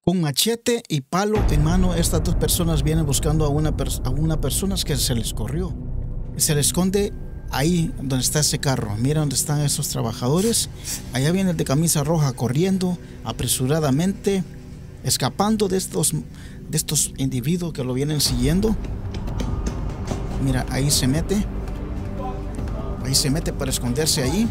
Con machete y palo en mano, estas dos personas vienen buscando a una persona que se les corrió. Se le esconde ahí donde está ese carro. Mira dónde están esos trabajadores. Allá viene el de camisa roja corriendo apresuradamente, escapando de estos individuos que lo vienen siguiendo. Mira, ahí se mete para esconderse ahí.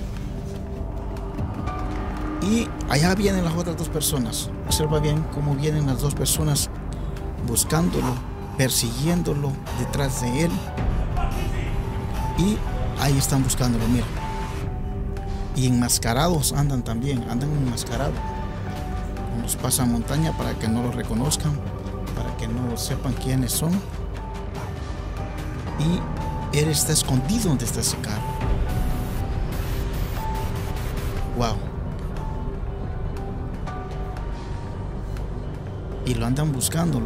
Y allá vienen las otras dos personas. Observa bien cómo vienen las dos personas buscándolo, persiguiéndolo detrás de él. Y ahí están buscándolo, mira. Y enmascarados andan también, andan enmascarados. Unos pasan montaña para que no los reconozcan, para que no sepan quiénes son. Y él está escondido donde está ese carro. Wow. Y lo andan buscando,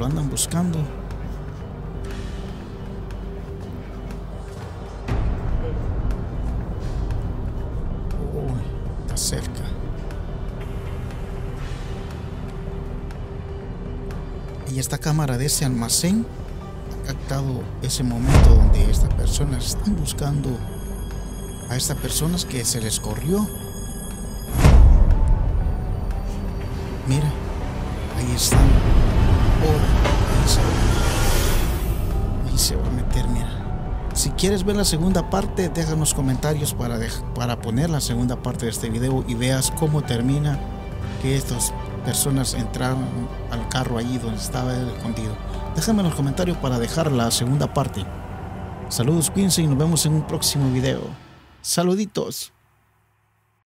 Uy, está cerca. Y esta cámara de ese almacén ha captado ese momento donde estas personas están buscando a estas personas que se les corrió. Mira, ahí están. Ahí se va a meter, mira. Si quieres ver la segunda parte, déjanos comentarios para poner la segunda parte de este video y veas cómo termina, que estas personas entraron al carro allí donde estaba él escondido. Déjame en los comentarios para dejar la segunda parte. Saludos, cuídense y nos vemos en un próximo video. Saluditos.